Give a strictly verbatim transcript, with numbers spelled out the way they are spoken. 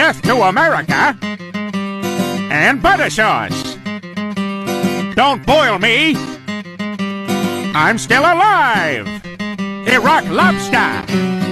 Death to America and butter sauce. Don't boil me. I'm still alive. Iraq Lobster.